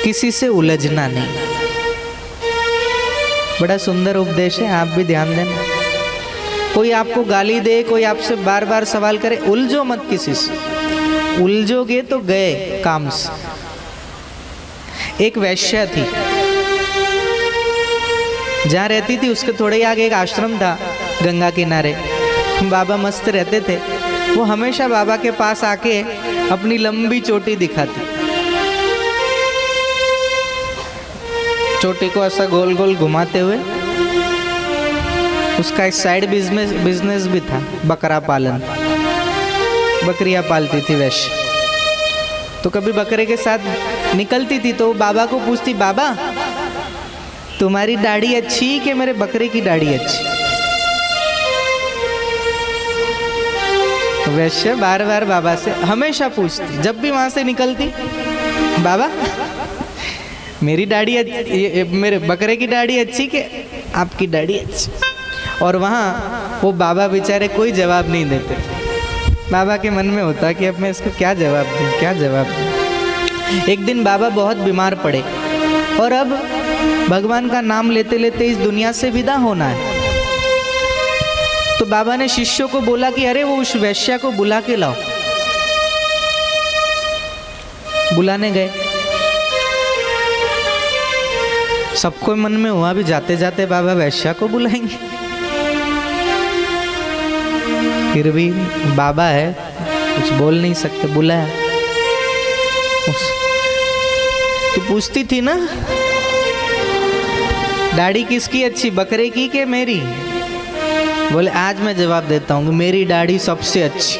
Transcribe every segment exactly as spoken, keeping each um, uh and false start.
किसी से उलझना नहीं। बड़ा सुंदर उपदेश है, आप भी ध्यान देना। कोई आपको गाली दे, कोई आपसे बार बार सवाल करे, उलझो मत किसी से। उलझोगे तो गए काम से। एक वैश्या थी, जहाँ रहती थी उसके थोड़े ही आगे एक आश्रम था गंगा किनारे। बाबा मस्त रहते थे। वो हमेशा बाबा के पास आके अपनी लंबी चोटी दिखाती। चोटी को ऐसा गोल गोल घुमाते हुए। उसका एक साइड बिजनेस बिजनेस भी था, बकरा पालन। बकरियां पालती थी वैश्य। तो कभी बकरे के साथ निकलती थी तो बाबा को पूछती, बाबा तुम्हारी दाढ़ी अच्छी कि मेरे बकरे की दाढ़ी अच्छी? वैश्य बार बार बाबा से हमेशा पूछती, जब भी वहां से निकलती, बाबा मेरी दाढ़ी, मेरे बकरे की दाढ़ी अच्छी कि आपकी दाढ़ी अच्छी? और वहाँ वो बाबा बेचारे कोई जवाब नहीं देते। बाबा के मन में होता कि अब मैं इसको क्या जवाब दूँ, क्या जवाब दूँ। एक दिन बाबा बहुत बीमार पड़े और अब भगवान का नाम लेते लेते इस दुनिया से विदा होना है। तो बाबा ने शिष्यों को बोला कि अरे वो उस वैश्या को बुला के लाओ। बुलाने गए। सबको मन में हुआ भी जाते जाते बाबा वैश्या को बुलाएंगे। फिर भी बाबा है, कुछ बोल नहीं सकते, बुलाया। तो पूछती थी ना, दाढ़ी किसकी अच्छी, बकरे की के मेरी? बोले आज मैं जवाब देता हूँ, मेरी दाढ़ी सबसे अच्छी।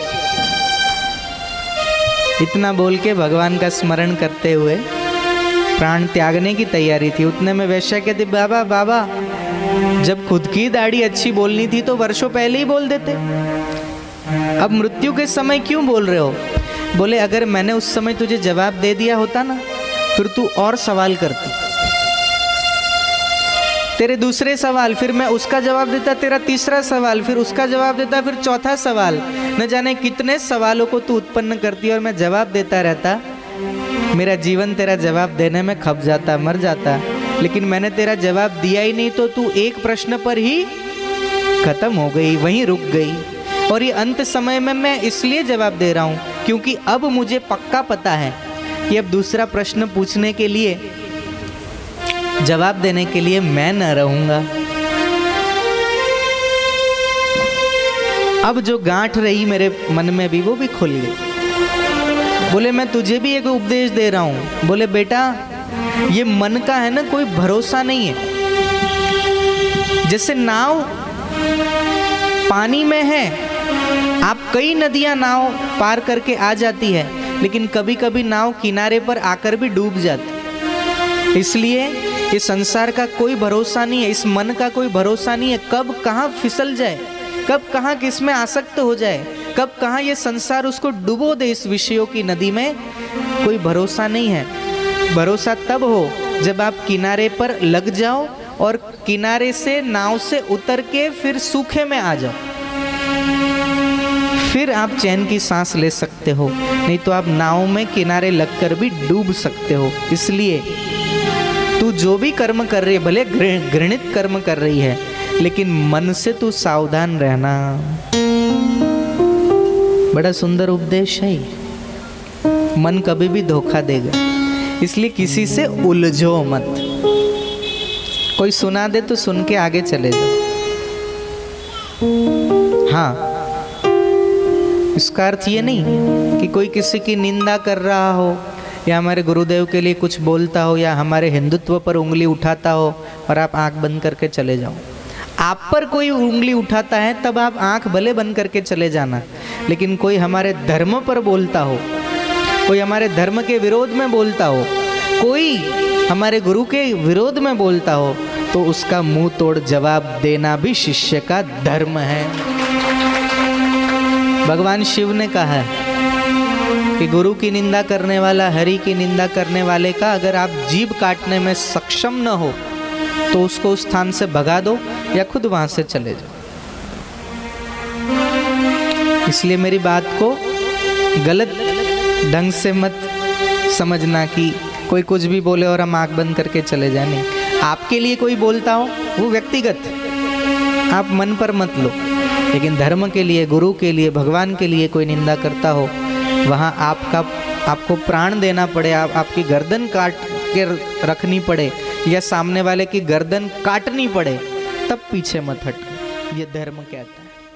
इतना बोल के भगवान का स्मरण करते हुए प्राण त्यागने की तैयारी थी। उतने में वैश्या कहती, बाबा बाबा जब खुद की दाढ़ी अच्छी बोलनी थी तो वर्षों पहले ही बोल देते, अब मृत्यु के समय क्यों बोल रहे हो? बोले अगर मैंने उस समय तुझे जवाब दे दिया होता ना, फिर तू और सवाल करती, तेरे दूसरे सवाल, फिर मैं उसका जवाब देता, तेरा तीसरा सवाल, फिर उसका जवाब देता, फिर चौथा सवाल, न जाने कितने सवालों को तू उत्पन्न करती और मैं जवाब देता रहता। मेरा जीवन तेरा जवाब देने में खप जाता, मर जाता। लेकिन मैंने तेरा जवाब दिया ही नहीं, तो तू एक प्रश्न पर ही खत्म हो गई, वहीं रुक गई। और ये अंत समय में मैं इसलिए जवाब दे रहा हूँ क्योंकि अब मुझे पक्का पता है कि अब दूसरा प्रश्न पूछने के लिए, जवाब देने के लिए मैं न रहूंगा। अब जो गांठ रही मेरे मन में भी, वो भी खुल गई। बोले मैं तुझे भी एक उपदेश दे रहा हूं। बोले बेटा ये मन का है ना, कोई भरोसा नहीं है। जैसे नाव पानी में है, आप कई नदियां नाव पार करके आ जाती है, लेकिन कभी कभी नाव किनारे पर आकर भी डूब जाती। इसलिए ये संसार का कोई भरोसा नहीं है, इस मन का कोई भरोसा नहीं है, कब कहाँ फिसल जाए, कब कहाँ किस में आसक्त हो जाए, कब कहाँ ये संसार उसको डुबो दे इस विषयों की नदी में, कोई भरोसा नहीं है। भरोसा तब हो जब आप किनारे पर लग जाओ और किनारे से नाव से उतर के फिर सूखे में आ जाओ, फिर आप चैन की सांस ले सकते हो, नहीं तो आप नाव में किनारे लगकर भी डूब सकते हो। इसलिए तू जो भी कर्म कर रही है, भले घृणित कर्म कर रही है, लेकिन मन से तू सावधान रहना। बड़ा सुंदर उपदेश है। मन कभी भी धोखा देगा, इसलिए किसी से उलझो मत। कोई सुना दे तो सुन के आगे चले जाओ। हाँ, इसका अर्थ ये नहीं कि कोई किसी की निंदा कर रहा हो या हमारे गुरुदेव के लिए कुछ बोलता हो या हमारे हिंदुत्व पर उंगली उठाता हो और आप आंख बंद करके चले जाओ। आप पर कोई उंगली उठाता है तब आप आंख भले बंद करके चले जाना, लेकिन कोई हमारे धर्म पर बोलता हो, कोई हमारे धर्म के विरोध में बोलता हो, कोई हमारे गुरु के विरोध में बोलता हो, तो उसका मुंह तोड़ जवाब देना भी शिष्य का धर्म है। भगवान शिव ने कहा है कि गुरु की निंदा करने वाला, हरि की निंदा करने वाले का अगर आप जीभ काटने में सक्षम न हो तो उसको उस स्थान से भगा दो या खुद वहां से चले जाओ। इसलिए मेरी बात को गलत ढंग से मत समझना कि कोई कुछ भी बोले और हम आंख बंद करके चले जाए, नहीं। आपके लिए कोई बोलता हो वो व्यक्तिगत, आप मन पर मत लो, लेकिन धर्म के लिए, गुरु के लिए, भगवान के लिए कोई निंदा करता हो, वहाँ आपका आपको प्राण देना पड़े, आप आपकी गर्दन काट के रखनी पड़े या सामने वाले की गर्दन काटनी पड़े, तब पीछे मत हटो। ये धर्म कहता है।